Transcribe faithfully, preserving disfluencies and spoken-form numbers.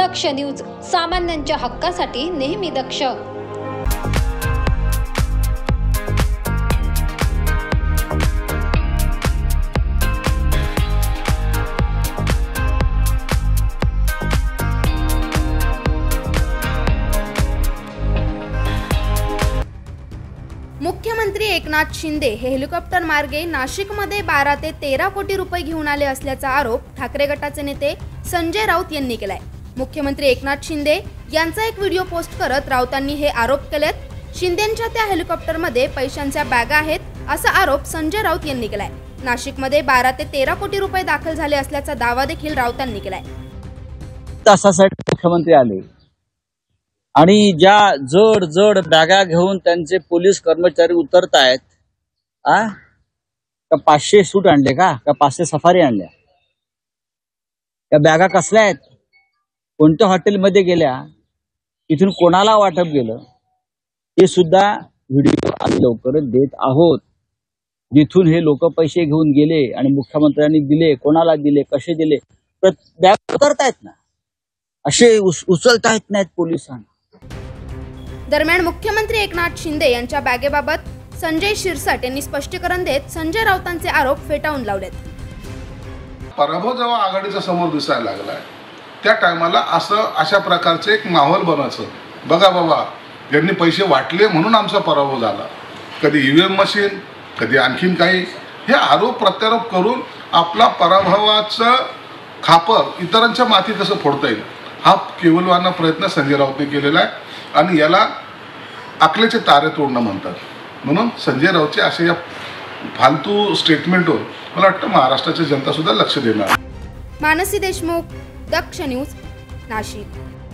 दक्ष news, सामान्यांच्या हक्कासाठी नेहमी दक्ष। मुख्यमंत्री एकनाथ शिंदे हे हेलिकॉप्टर मार्गे नाशिकमध्ये बारा ते तेरा कोटी रुपये घेऊन आले असल्याचा आरोप ठाकरे गटाचे नेते संजय राऊत यांनी केलाय। मुख्यमंत्री एकनाथ शिंदे यांचा एक व्हिडिओ पोस्ट करत राऊतांनी हे आरोप केलेत। शिंदेंच्या त्या हेलिकॉप्टरमध्ये पैशांच्या बॅगा आहेत असा आरोप संजय राऊत यांनी केलाय। नाशिकमध्ये बारा ते तेरा कोटी रुपये दाखल झाले असल्याचा दावा देखील राऊतांनी केलाय। तासासाठी मुख्यमंत्री आले आणि ज्या जड जड बॅगा घेऊन त्यांचे पोलीस कर्मचारी उतरतायत, आ का पाचशे सूट आणले का का पाचशे सफारी आणल्या? या बॅगा कसल्या आहेत, कोणत्या हॉटेलमध्ये गेल्या, इथून कोणाला वाटप गेलं, हे सुद्धा व्हिडिओ आम्ही लवकरच देत आहोत। जिथून हे लोक पैसे घेऊन गेले आणि मुख्यमंत्र्यांनी दिले, कोणाला दिले, कसे दिले, बॅग उतरतायत ना, असे उचलता येत नाहीत पोलिसांना। दरम्यान मुख्यमंत्री एकनाथ शिंदे यांच्या बॅगेबाबत संजय शिरसाट यांनी स्पष्टीकरण देत संजय राऊतांचे आरोप फेटाळून लावलेत। पराभव जेव्हा आघाडीचा समोर दिसायला लागलाय त्या टायमाला असं अशा प्रकारचे एक माहोल बनायचं, बघा बाबा यांनी पैसे वाटले म्हणून आमचा पराभव झाला, कधी ईव्हीएम मशीन, कधी आणखीन काही, हे आरोप प्रत्यारोप करून आपला पराभवाचं खापर इतरांच्या माथी कसं फोडता येईल हा केवलवाना प्रयत्न संजय राऊतने केलेला आहे आणि याला अकलेचे तारे तोडणं म्हणतात। म्हणून संजय राऊतचे असे या फालतू स्टेटमेंटवर मला वाटतं महाराष्ट्राची जनता सुद्धा लक्ष देणार। मानसी देशमुख, दक्ष न्यूज, नाशिक।